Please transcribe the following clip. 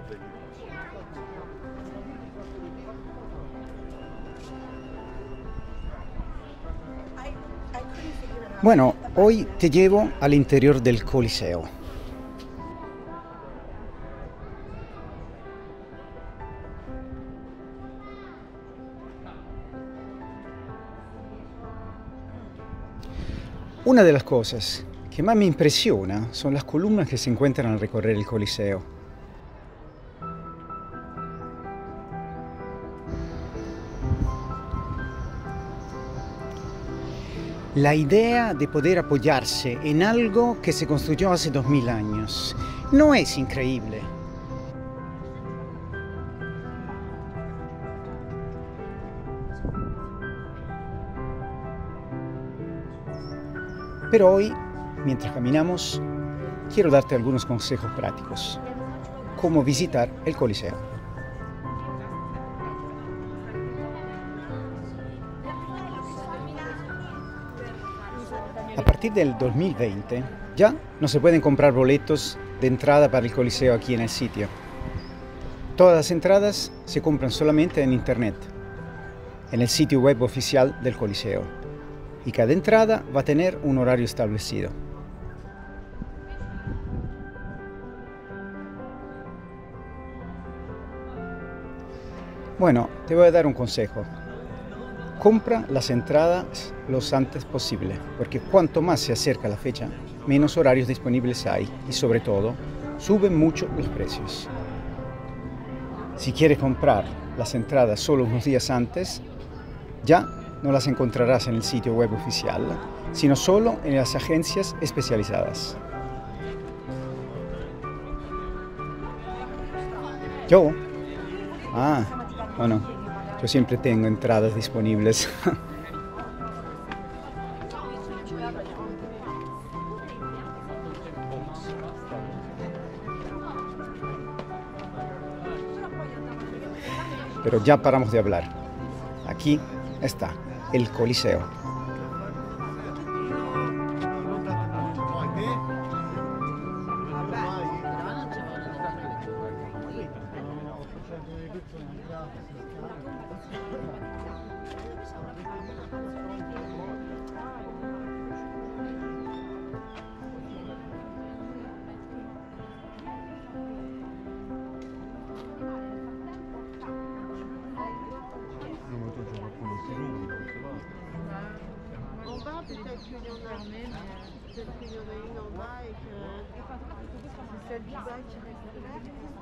Bueno, hoy te llevo al interior del Coliseo. Una de las cosas que más me impresiona son las columnas que se encuentran al recorrer el Coliseo. La idea de poder apoyarse en algo que se construyó hace 2000 años, ¿no es increíble? Pero hoy, mientras caminamos, quiero darte algunos consejos prácticos. Cómo visitar el Coliseo. A partir del 2020 ya no se pueden comprar boletos de entrada para el Coliseo aquí en el sitio. Todas las entradas se compran solamente en internet, en el sitio web oficial del Coliseo. Y cada entrada va a tener un horario establecido. Bueno, te voy a dar un consejo. Compra las entradas lo antes posible, porque cuanto más se acerca la fecha, menos horarios disponibles hay y sobre todo, suben mucho los precios. Si quieres comprar las entradas solo unos días antes, ya no las encontrarás en el sitio web oficial, sino solo en las agencias especializadas. ¿Yo? No. Yo siempre tengo entradas disponibles. Pero ya paramos de hablar. Aquí está el Coliseo. En bas, peut-être qu'il y en a, peut-être qu'il y en a une en bas et que c'est celle du bas qui reste.